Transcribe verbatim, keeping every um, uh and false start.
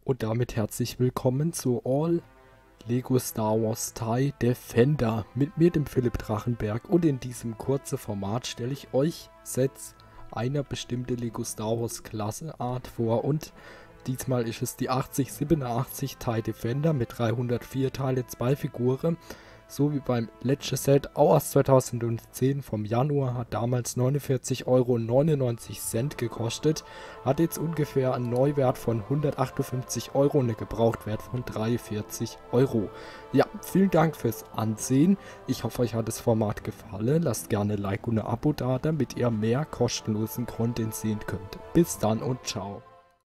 Und damit herzlich willkommen zu All Lego Star Wars TIE Defender mit mir, dem Philipp Drachenberg. Und in diesem kurzen Format stelle ich euch Sets einer bestimmten Lego Star Wars Klasse Art vor. Und diesmal ist es die achtzig siebenundachtzig TIE Defender mit dreihundertvier Teile, zwei Figuren. So wie beim letzten Set, auch aus zweitausendzehn vom Januar, hat damals neunundvierzig Euro neunundneunzig gekostet, hat jetzt ungefähr einen Neuwert von hundertachtundfünfzig Euro und einen Gebrauchtwert von dreiundvierzig Euro. Ja, vielen Dank fürs Ansehen. Ich hoffe, euch hat das Format gefallen. Lasst gerne ein Like und ein Abo da, damit ihr mehr kostenlosen Content sehen könnt. Bis dann und ciao.